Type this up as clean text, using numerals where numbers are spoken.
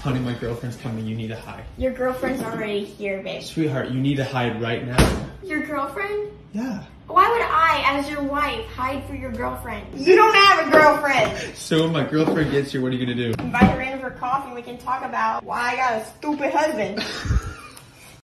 Honey, my girlfriend's coming. You need to hide. Your girlfriend's already here, babe. Sweetheart, you need to hide right now. Your girlfriend? Yeah. Why would I, as your wife, hide for your girlfriend? You don't have a girlfriend! So when my girlfriend gets here, what are you gonna do? Invite her in for coffee and we can talk about why I got a stupid husband.